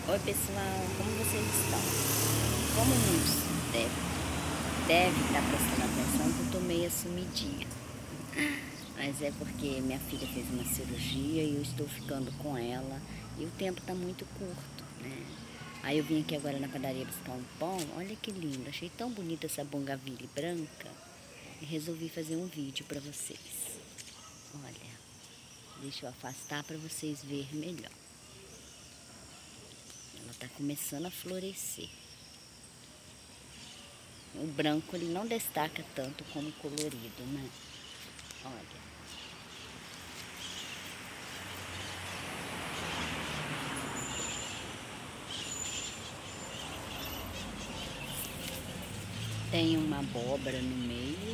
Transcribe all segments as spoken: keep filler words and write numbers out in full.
Oi pessoal, como vocês estão? Como muitos devem deve estar prestando atenção que eu tô meio sumidinha. Mas é porque minha filha fez uma cirurgia e eu estou ficando com ela e o tempo tá muito curto, né? Aí eu vim aqui agora na padaria buscar um pão, olha que lindo, achei tão bonita essa bougainville branca e resolvi fazer um vídeo para vocês. Olha, deixa eu afastar para vocês verem melhor. Ela está começando a florescer. O branco ele não destaca tanto como o colorido, né? Olha. Tem uma abóbora no meio.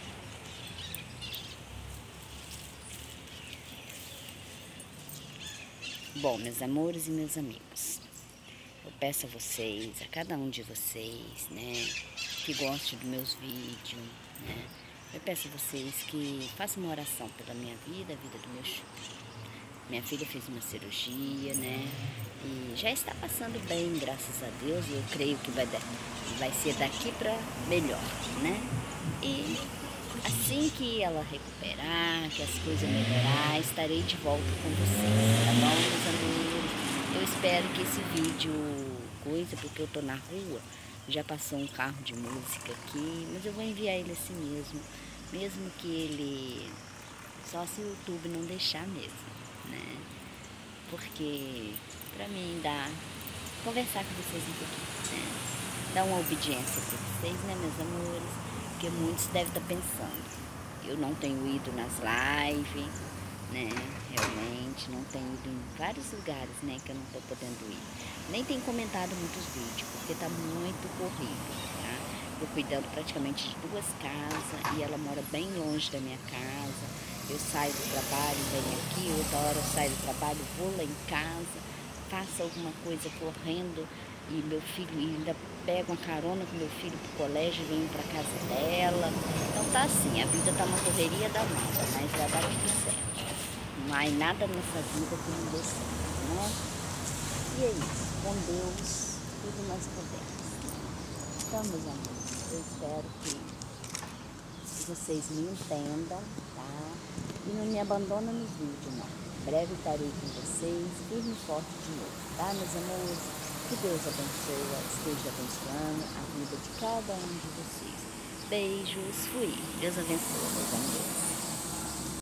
Bom, meus amores e meus amigos, eu peço a vocês, a cada um de vocês, né, que goste dos meus vídeos, né, eu peço a vocês que façam uma oração pela minha vida, a vida do meu filho. Minha filha fez uma cirurgia, né, e já está passando bem, graças a Deus, e eu creio que vai, dar, vai ser daqui para melhor, né, e assim que ela recuperar, que as coisas melhorar, estarei de volta com vocês, tá bom, meus amores? Eu espero que esse vídeo, coisa, porque eu tô na rua, já passou um carro de música aqui, mas eu vou enviar ele assim mesmo, mesmo que ele, só se o YouTube não deixar mesmo, né? Porque pra mim dá, conversar com vocês um pouquinho, né? Dar uma obediência pra vocês, né, meus amores? Porque muitos devem estar pensando, eu não tenho ido nas lives, né, realmente, não tenho ido em vários lugares, né, que eu não estou podendo ir. Nem tenho comentado muitos vídeos, porque está muito corrido, tá? Estou cuidando praticamente de duas casas e ela mora bem longe da minha casa. Eu saio do trabalho, venho aqui, outra hora eu saio do trabalho, vou lá em casa, faço alguma coisa correndo e meu filho ainda pega uma carona com meu filho pro colégio e venho pra casa dela. Então tá assim, a vida tá uma correria danada, mas vai dar tudo certo. Não há nada nessa vida que não dê certo, né? E é isso, com Deus, tudo nós podemos. Então, meus amigos, eu espero que vocês me entendam, tá? E não me abandonam nos vídeos, não. Em breve estarei com vocês, firme e forte de novo, tá, meus amores? Que Deus abençoe, esteja abençoando a vida de cada um de vocês. Beijos, fui. Deus abençoe, meus amores.